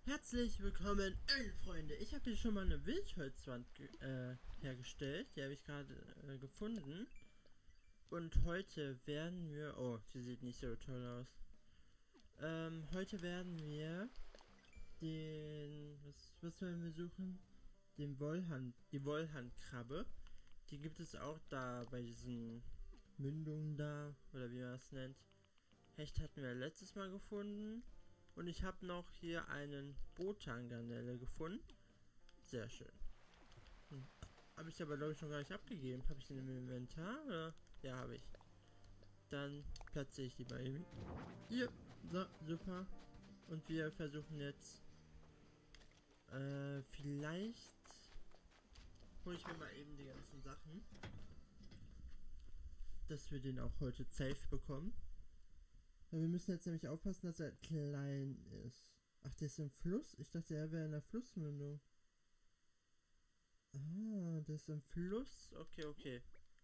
Herzlich willkommen, Freunde. Ich habe hier schon mal eine Wildholzwand hergestellt. Die habe ich gerade gefunden. Und heute werden wir... Oh, die sieht nicht so toll aus. Heute werden wir den... Was wollen wir suchen? Die Wollhandkrabbe. Die gibt es auch da bei diesen Mündungen da. Oder wie man es nennt. Hecht hatten wir letztes Mal gefunden. Und ich habe noch hier einen Botangarnelle gefunden. Sehr schön. Habe ich aber, glaube ich, noch gar nicht abgegeben. Habe ich den im Inventar? Oder? Ja, habe ich. Dann platziere ich die mal eben. Hier. So, super. Und wir versuchen jetzt... vielleicht... hole ich mir mal eben die ganzen Sachen. Dass wir den auch heute safe bekommen. Ja, wir müssen jetzt nämlich aufpassen, dass er klein ist. Ach, der ist im Fluss? Ich dachte, er wäre in der Flussmündung. Ah, der ist im Fluss? Okay, okay.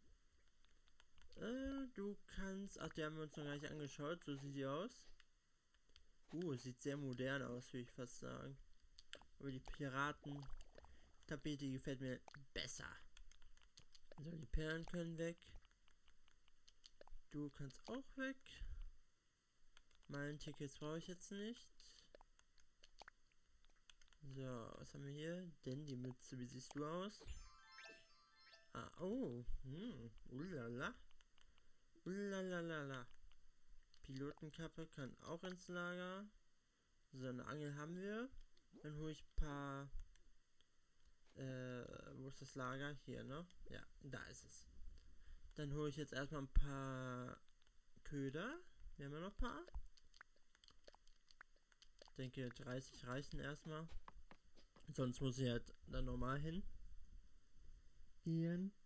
Du kannst... Ach, die haben wir uns noch gar nicht angeschaut. So sieht die aus. Sieht sehr modern aus, würde ich fast sagen. Aber die Piraten-Tapete gefällt mir besser. So, die Perlen können weg. Du kannst auch weg. Tickets brauche ich jetzt nicht. So, was haben wir hier? Denn die Mütze, wie siehst du aus? Ah, oh. Ullala. Ullalalala. Pilotenkappe kann auch ins Lager. So, eine Angel haben wir. Dann hole ich ein paar... wo ist das Lager? Hier, ne? Ja, da ist es. Dann hole ich jetzt erstmal ein paar Köder. Wir haben ja noch ein paar. Ich denke, 30 reichen erstmal. Sonst muss ich halt dann normal hin. Gehen.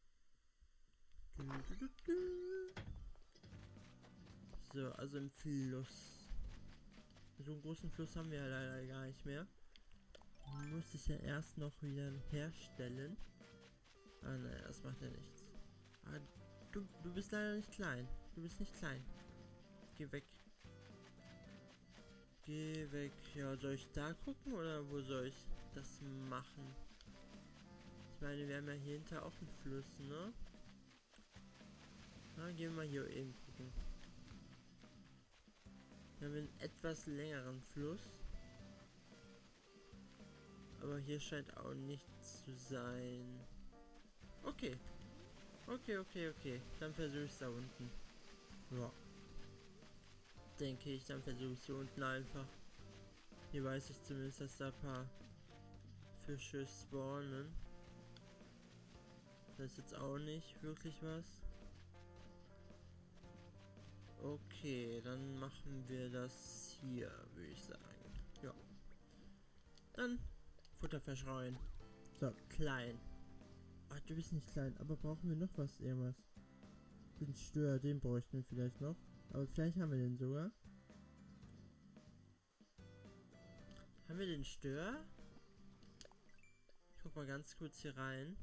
So, also im Fluss. So einen großen Fluss haben wir ja leider gar nicht mehr. Muss ich ja erst noch wieder herstellen. Ah, naja, das macht ja nichts. Ah, du bist leider nicht klein. Du bist nicht klein. Geh weg. Geh weg. Ja, soll ich da gucken oder wo soll ich das machen? Ich meine, wir haben ja hier hinter auch einen Fluss, ne? Na, gehen wir mal hier eben gucken. Wir haben einen etwas längeren Fluss. Aber hier scheint auch nichts zu sein. Okay. Okay. Dann versuche ich es da unten. Ja. Denke ich, dann versuche ich es hier unten einfach. Hier weiß ich zumindest, dass da ein paar Fische spawnen. Das ist jetzt auch nicht wirklich was. Okay, dann machen wir das hier, würde ich sagen. Ja. Dann Futter verschreien. So, klein. Ach, du bist nicht klein, aber brauchen wir noch was, irgendwas? Den Stör, den bräuchten wir vielleicht noch. Aber vielleicht haben wir den sogar. Haben wir den Stör? Ich guck mal ganz kurz hier rein.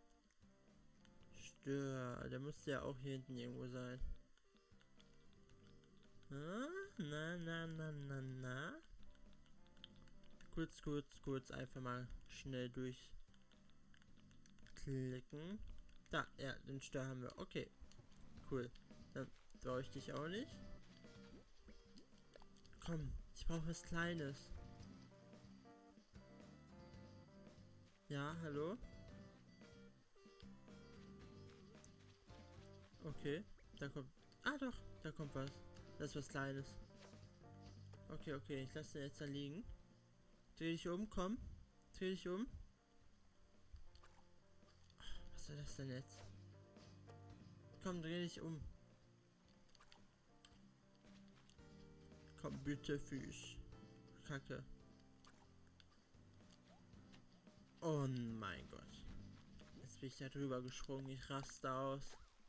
Stör, der müsste ja auch hier hinten irgendwo sein. Na. Kurz einfach mal schnell durchklicken. Da, ja, den Stör haben wir. Okay, cool. Dann brauche ich dich auch nicht. Komm, ich brauche was Kleines. Ja, hallo? Okay, da kommt... Ah doch, da kommt was. Das ist was Kleines. Okay, ich lasse den jetzt da liegen. Dreh dich um, komm. Dreh dich um. Was soll das denn jetzt? Komm, dreh dich um. Komm, bitte, Fisch. Kacke. Oh mein Gott. Jetzt bin ich da drüber gesprungen. Ich raste aus.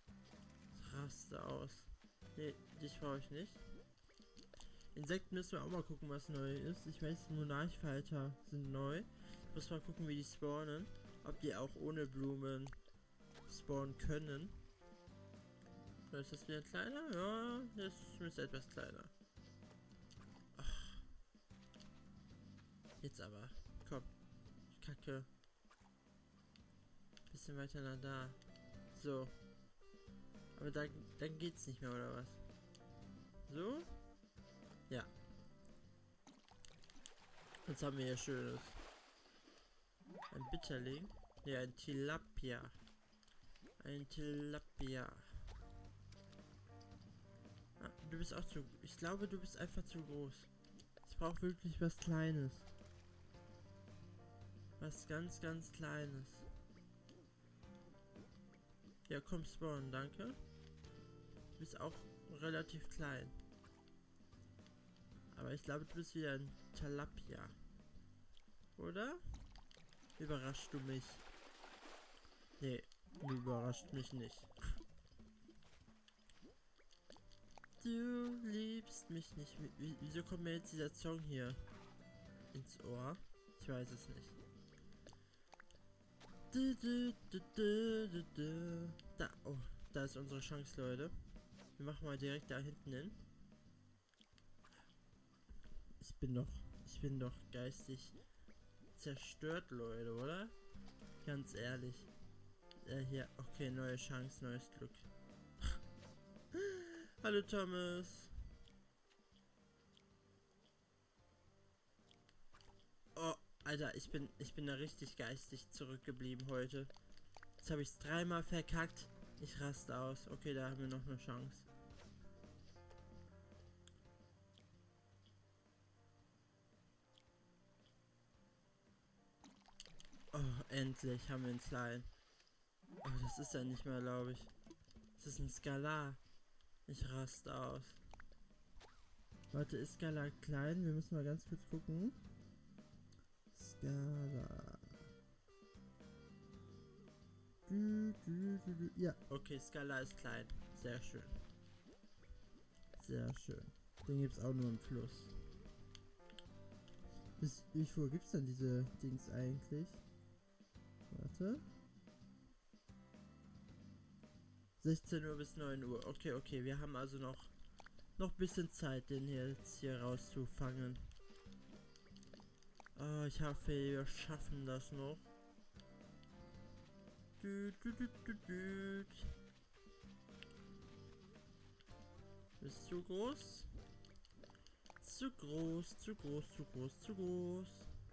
Nee, dich brauche ich nicht. Insekten müssen wir auch mal gucken, was neu ist. Ich weiß, Monarchfalter sind neu. Ich muss mal gucken, wie die spawnen. Ob die auch ohne Blumen spawnen können. Oder ist das wieder kleiner? Ja, das ist etwas kleiner. Ach. Jetzt aber. Komm. Kacke. Bisschen weiter nach da. So. Aber dann geht's nicht mehr, oder was? So? Ja. Jetzt haben wir hier Schönes. Ein Bitterling. Ja, ein Tilapia. Ein Tilapia. Ah, du bist auch zu... Ich glaube, du bist einfach zu groß. Ich brauche wirklich was Kleines. Was ganz, ganz Kleines. Ja, komm, spawnen, danke. Du bist auch relativ klein. Aber ich glaube, du bist wieder ein Tilapia. Oder? Überraschst du mich? Nee, du überrascht mich nicht. Du liebst mich nicht. Wieso kommt mir jetzt dieser Song hier ins Ohr? Ich weiß es nicht. Da, oh, da ist unsere Chance, Leute. Wir machen mal direkt da hinten hin. Ich bin doch geistig zerstört, Leute, oder? Ganz ehrlich. Hier, okay, neue Chance, neues Glück. Hallo, Thomas. Oh, Alter, ich bin da richtig geistig zurückgeblieben heute. Jetzt habe ich es dreimal verkackt. Ich raste aus. Okay, da haben wir noch eine Chance. Oh, endlich haben wir einen kleinen. Oh, das ist ja nicht mehr, glaube ich. Das ist ein Skalar. Ich raste aus. Warte, ist Skalar klein? Wir müssen mal ganz kurz gucken. Skalar. Ja, okay, Skalar ist klein. Sehr schön. Sehr schön. Den gibt es auch nur im Fluss. Wie viel gibt es denn diese Dings eigentlich? Warte. 16 Uhr bis 9 Uhr. Okay, okay. Wir haben also noch ein bisschen Zeit, den jetzt hier rauszufangen. Oh, ich hoffe, wir schaffen das noch. Ist zu groß? Zu groß, zu groß, zu groß, zu groß.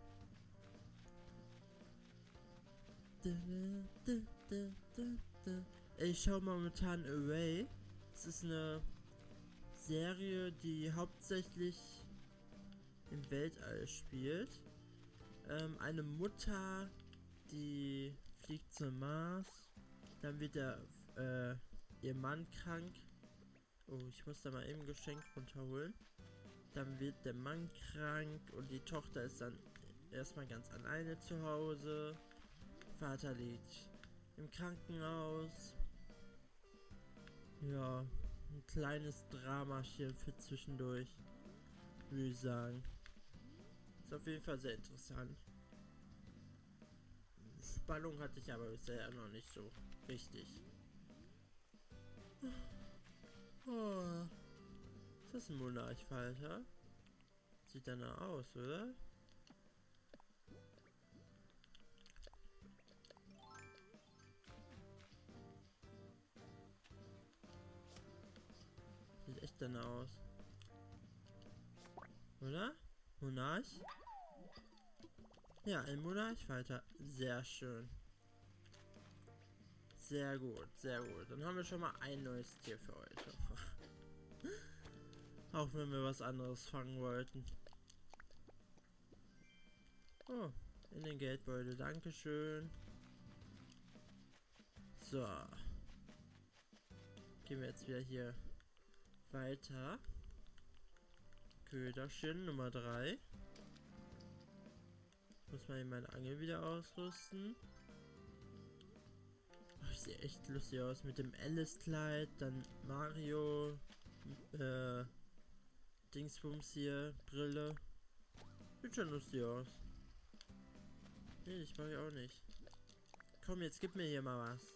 Ich schaue momentan Away. Es ist eine Serie, die hauptsächlich im Weltall spielt. Eine Mutter, die fliegt zum Mars. Dann wird ihr Mann krank. Oh, ich muss da mal eben ein Geschenk runterholen. Dann wird der Mann krank und die Tochter ist dann erstmal ganz alleine zu Hause. Vater liegt im Krankenhaus. Ja, ein kleines Dramachen für zwischendurch, würde ich sagen. Ist auf jeden Fall sehr interessant. Spannung hatte ich aber bisher noch nicht so richtig. Oh. Ist das ein Monarchfalter? Sieht danach aus, oder? Sieht echt danach aus. Oder? Monarch? Ja, ein Monarchfalter. Sehr schön. Sehr gut, sehr gut. Dann haben wir schon mal ein neues Tier für heute. Auch wenn wir was anderes fangen wollten. Oh, in den Geldbeutel. Dankeschön. So. Gehen wir jetzt wieder hier weiter. Köderchen Nummer 3. Muss mal meine Angel wieder ausrüsten. Oh, ich sehe echt lustig aus mit dem Alice-Kleid, dann Mario, Dingsbums hier, Brille. Sieht schon lustig aus. Nee, ich mache ja auch nicht. Komm, jetzt gib mir hier mal was.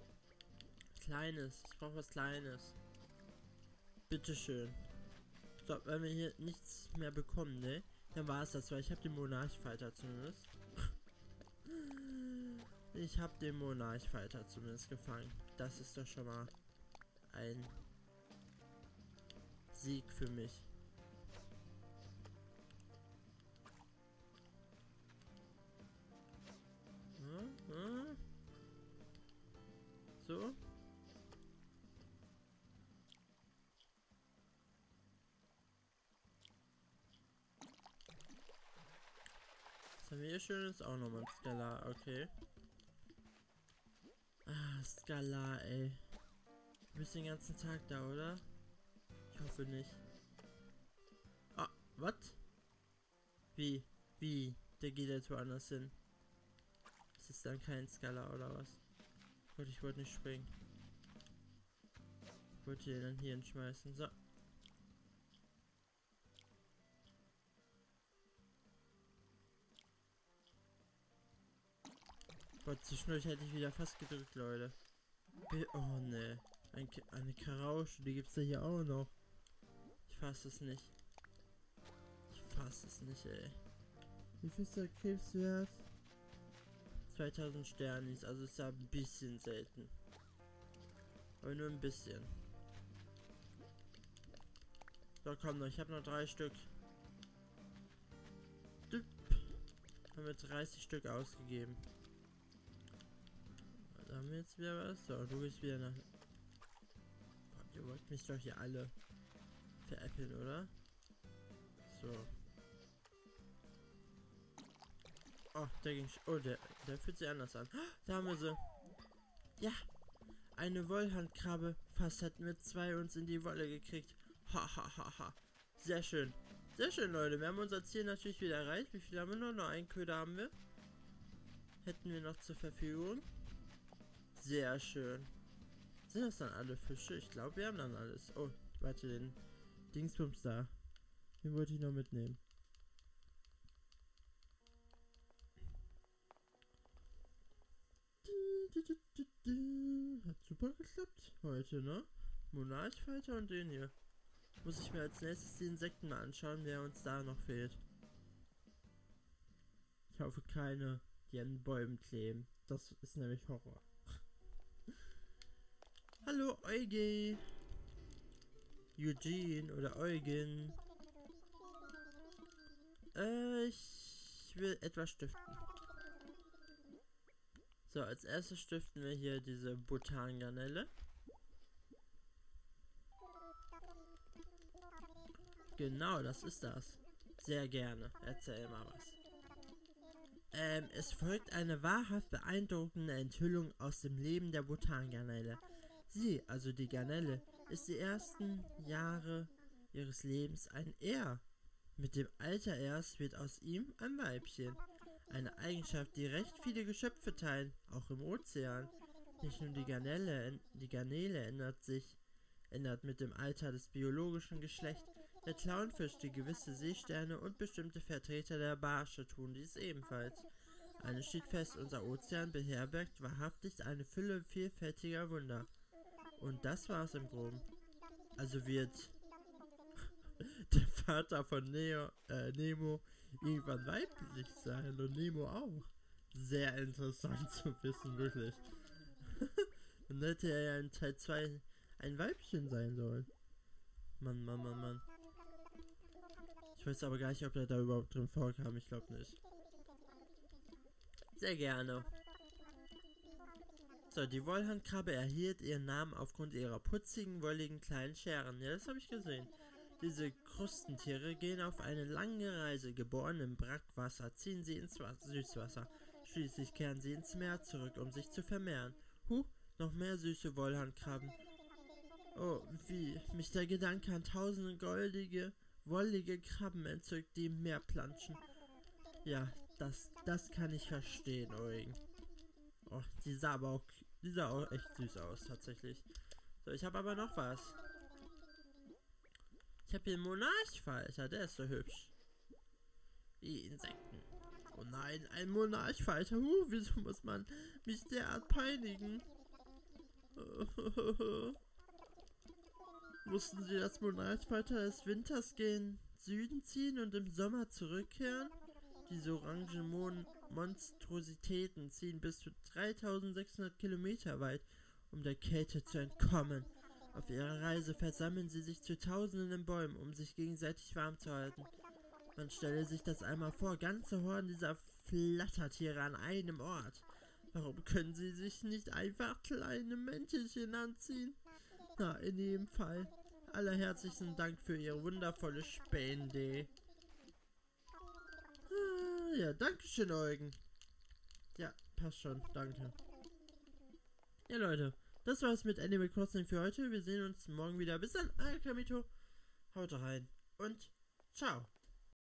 Kleines. Ich brauche was Kleines. Bitteschön. So, wenn wir hier nichts mehr bekommen, ne? Dann war es das, weil ich habe den Monarchfighter zumindest. Ich habe den Monarchfighter zumindest gefangen. Das ist doch schon mal ein Sieg für mich. So. Was haben wir hier Schönes? Auch nochmal ein Skalar, okay. Ah, Skalar, ey. Du bist den ganzen Tag da, oder? Ich hoffe nicht. Ah, was? Wie? Wie? Der geht jetzt woanders hin. Ist es dann kein Skalar oder was? Gott, ich wollte nicht springen. Ich wollte den dann hier hinschmeißen. So. Gott, zwischendurch hätte ich wieder fast gedrückt, Leute. Oh ne. Eine Karausche, die gibt's ja hier auch noch. Ich fasse es nicht. Ich fasse es nicht, ey. Wie viel ist der Krebswert? 2000 Sternis, also ist ja ein bisschen selten. Aber nur ein bisschen. So, komm noch, ich habe noch 3 Stück. Düpp. Haben wir 30 Stück ausgegeben. Da haben wir jetzt wieder was. So, du gehst wieder nach... Boah, ihr wollt mich doch hier alle veräppeln, oder? So. Oh, der ging... Oh, der fühlt sich anders an. Da haben wir sie. Ja. Eine Wollhandkrabbe. Fast hätten wir 2 uns in die Wolle gekriegt. Ha, ha, ha, ha. Sehr schön. Sehr schön, Leute. Wir haben unser Ziel natürlich wieder erreicht. Wie viel haben wir noch? Noch einen Köder haben wir. Hätten wir noch zur Verfügung. Sehr schön. Sind das dann alle Fische? Ich glaube, wir haben dann alles. Oh, warte, den Dingsbums da. Den wollte ich noch mitnehmen. Hat super geklappt heute, ne? Monarchfighter und den hier. Muss ich mir als nächstes die Insekten mal anschauen, wer uns da noch fehlt. Ich hoffe keine, die an Bäumen kleben. Das ist nämlich Horror. Hallo Eugen. Eugene oder Eugen. Ich will etwas stiften. So, als erstes stiften wir hier diese Botangarnelle. Genau, das ist das. Sehr gerne. Erzähl mal was. Es folgt eine wahrhaft beeindruckende Enthüllung aus dem Leben der Botangarnelle. Sie, also die Garnelle, ist die ersten Jahre ihres Lebens ein Er. Mit dem Alter erst wird aus ihm ein Weibchen. Eine Eigenschaft, die recht viele Geschöpfe teilen, auch im Ozean. Nicht nur die Garnele ändert mit dem Alter das biologische Geschlecht. Der Clownfisch, die gewisse Seesterne und bestimmte Vertreter der Barsche tun dies ebenfalls. Eines steht fest, unser Ozean beherbergt wahrhaftig eine Fülle vielfältiger Wunder. Und das war's im Groben. Also wird der Vater von Nemo irgendwann weiblich sein und Nemo auch. Sehr interessant zu wissen, wirklich. Dann hätte er ja in Teil 2 ein Weibchen sein sollen. Mann, Mann, Mann, Mann. Ich weiß aber gar nicht, ob er da überhaupt drin vorkam. Ich glaube nicht. Sehr gerne. So, die Wollhandkrabbe erhielt ihren Namen aufgrund ihrer putzigen, wolligen kleinen Scheren. Ja, das habe ich gesehen. Diese Krustentiere gehen auf eine lange Reise. Geboren im Brackwasser, ziehen sie ins Süßwasser. Schließlich kehren sie ins Meer zurück, um sich zu vermehren. Noch mehr süße Wollhandkrabben. Oh, wie mich der Gedanke an tausende goldige, wollige Krabben entzückt, die im Meer planschen. Ja, das kann ich verstehen, Eugen. Oh, die sah auch echt süß aus, tatsächlich. So, ich habe aber noch was. Ich habe hier einen Monarchfalter, der ist so hübsch. Die Insekten. Oh nein, ein Monarchfalter. Wieso muss man mich derart peinigen? Mussten sie das Monarchfalter des Winters gen Süden ziehen und im Sommer zurückkehren? Diese orangen Monstrositäten ziehen bis zu 3600 Kilometer weit, um der Kälte zu entkommen. Auf ihrer Reise versammeln sie sich zu Tausenden in Bäumen, um sich gegenseitig warm zu halten. Man stelle sich das einmal vor, ganze Horden dieser Flattertiere an einem Ort. Warum können sie sich nicht einfach kleine Mäntelchen anziehen? Na, in jedem Fall. Allerherzlichen Dank für Ihre wundervolle Spende. Ja, danke schön, Eugen. Ja, passt schon, danke. Ja, Leute, das war's mit Animal Crossing für heute. Wir sehen uns morgen wieder. Bis dann, Alkamito. Haut rein und ciao.